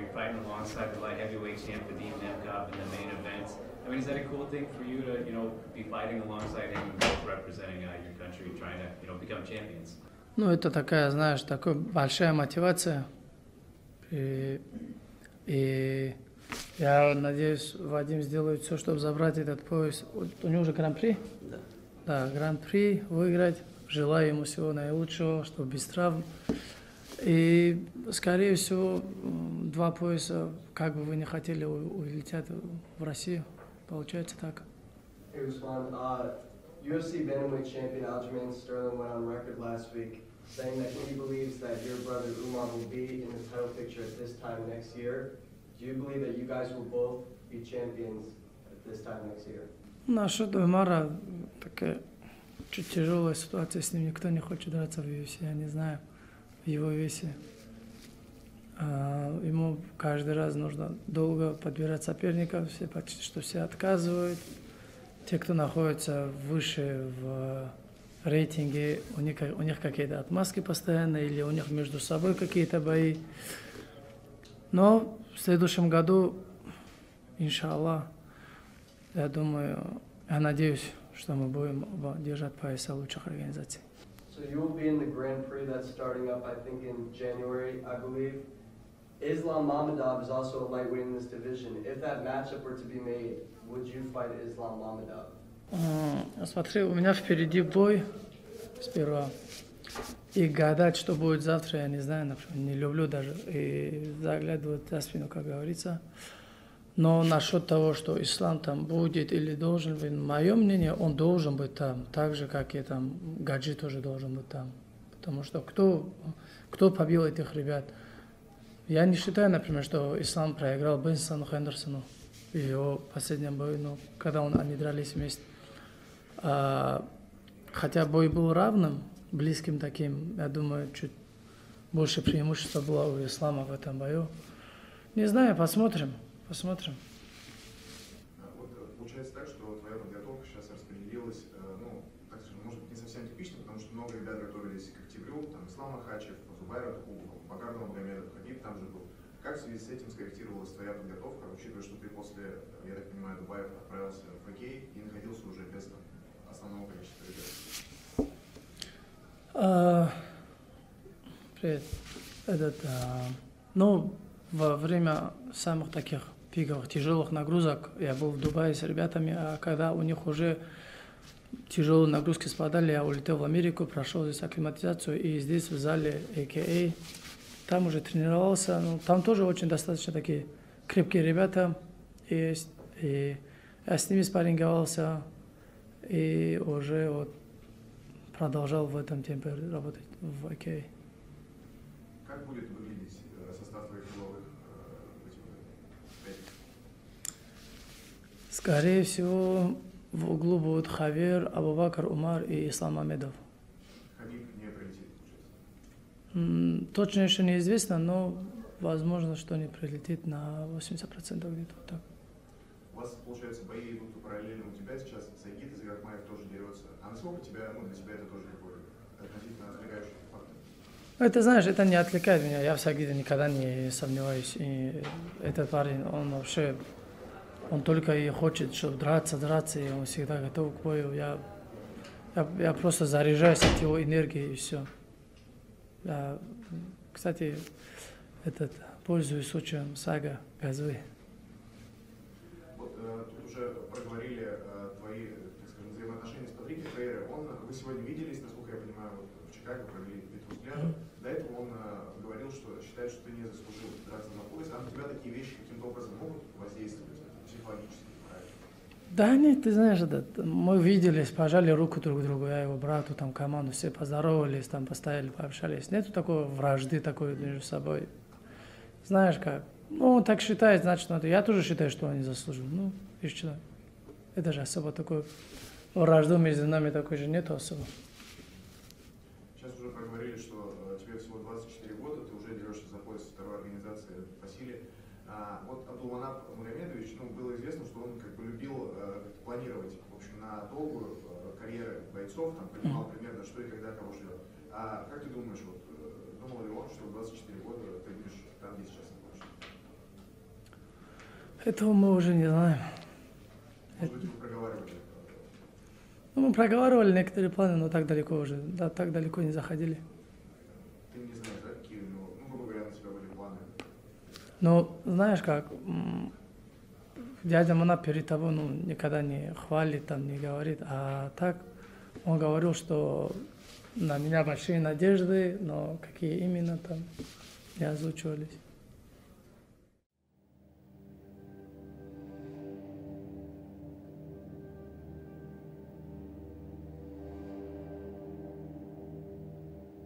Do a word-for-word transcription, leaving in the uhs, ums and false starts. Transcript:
you're fighting alongside the light heavyweight champ Vadim Nemkov in the main events. I mean, is that a cool thing for you to, you know, be fighting alongside him and both representing uh, your country, trying to, you know, become champions? Ну, это такая, знаешь, такая большая мотивация. И, и я надеюсь, Вадим сделает все, чтобы забрать этот пояс. У него уже гран-при? Да. Да, гран-при выиграть. Желаю ему всего наилучшего, чтобы без травм. И, скорее всего, два пояса, как бы вы не хотели, улетят в Россию. Получается так. Hey, Usman, uh, U F C bantamweight champion Aljamain Sterling went on record last week saying that he believes that your brother Umar will be in the title picture at this time next year. Do you believe that you guys will both be champions at this time next year? Насчет Умара такая чуть тяжелая ситуация, с ним никто не хочет драться в ю эф си, я не знаю, в его весе. А, ему каждый раз нужно долго подбирать соперников, все почти что все отказывают. Те, кто находится выше в рейтинге, у них, у них какие-то отмазки постоянно, или у них между собой какие-то бои. Но в следующем году, иншаллах, я думаю, я надеюсь, что мы будем держать пояса лучших организаций. So you will be in the Grand Prix that's starting up, I think, in January, I believe. Islam Mamedov is also a lightweight in this division. If that matchup were to be made, would you fight Islam Mamedov? Смотри, у меня впереди бой сперва. И гадать, что будет завтра, я не знаю, например, не люблю даже и заглядывать за спину, как говорится. Но насчет того, что ислам там будет или должен быть, мое мнение, он должен быть там, так же, как и там Гаджи тоже должен быть там. Потому что кто, кто побил этих ребят? Я не считаю, например, что ислам проиграл Бенсону Хендерсону в его последнем бою, но когда он, они дрались вместе. А, хотя бой был равным, близким таким, я думаю, чуть больше преимущества было у ислама в этом бою. Не знаю, посмотрим, посмотрим. Вот получается так, что твоя подготовка сейчас распределилась, ну, так скажем, может быть, не совсем типично, потому что много ребят готовились к октябрю, там, Ислам Махачев, Зубайр Атакулов, Багар Нурмагомедов, Хабиб там же был. Как в связи с этим скорректировалась твоя подготовка, учитывая, что ты после, я так понимаю, Дубая отправился в хоккей и находился уже без там, основного количества ребят? А, привет. Этот, а, ну, во время самых таких пиковых, тяжелых нагрузок я был в Дубае с ребятами, а когда у них уже тяжелые нагрузки спадали, я улетел в Америку, прошел здесь акклиматизацию, и здесь в зале эй кей эй, там уже тренировался. Ну, там тоже очень достаточно такие крепкие ребята есть, и я с ними спарринговался, и уже вот продолжал в этом темпе работать в эй кей эй. Как будет выглядеть состав твоих новых э, Скорее всего, в углу будут Хавер, Абубакр, Умар и Ислам Мамедов. Хабиб не прилетит, получается? Точно еще неизвестно, но возможно, что не прилетит на восемьдесят процентов где-то вот так. У вас, получается, бои идут параллельно у тебя сейчас, Сагит из Грахмаев тоже дерется. А насколько тебя, ну, для тебя это тоже такой относительно отвлекающий фактор? Это, знаешь, это не отвлекает меня. Я в Сагиде никогда не сомневаюсь. И этот парень, он вообще, он только и хочет, чтобы драться, драться, и он всегда готов к бою. Я, я, я просто заряжаюсь от его энергии, и все. Я, кстати, этот, пользуюсь случаем Сага Газвы. Вот э, тут уже проговорили э, твои, так скажем, взаимоотношения с Патриком Фейре. Он, вы сегодня виделись, насколько я понимаю, вот, в Чикаго провели битву взглядов. Mm-hmm. До этого он э, говорил, что считает, что ты не заслужил драться за пояс. А на тебя такие вещи каким-то образом могут воздействовать психологически, правильно? Да нет, ты знаешь, это, мы виделись, пожали руку друг другу, я его брату, там команду, все поздоровались, там постояли, пообщались. Нету такой вражды такой между собой. Знаешь как? Ну, он так считает, значит, надо. Я тоже считаю, что он не заслужил. Ну, и что? Это же особо такой вражду между нами такой же нету особо. Сейчас уже проговорили, что э, тебе всего двадцать четыре года, ты уже дерешься за пояс второй организации по силе. А, вот Абдулманап Магомедович, ну, было известно, что он как бы любил э, планировать, в общем, на долгую э, карьеру бойцов, там, понимал примерно, что и когда кого ждет. А как ты думаешь, вот, э, думал ли он, что в двадцать четыре года ты будешь там, где сейчас находишься? Этого мы уже не знаем. Может быть, вы проговаривали? Ну, мы проговаривали некоторые планы, но так далеко уже, да, так далеко не заходили. Ты не знаешь, да, какие у него, ну, грубо говоря, на тебя были планы? Но знаешь как, м, дядя Мана перед того, ну, никогда не хвалит, там, не говорит, а так он говорил, что на меня большие надежды, но какие именно там не озвучивались.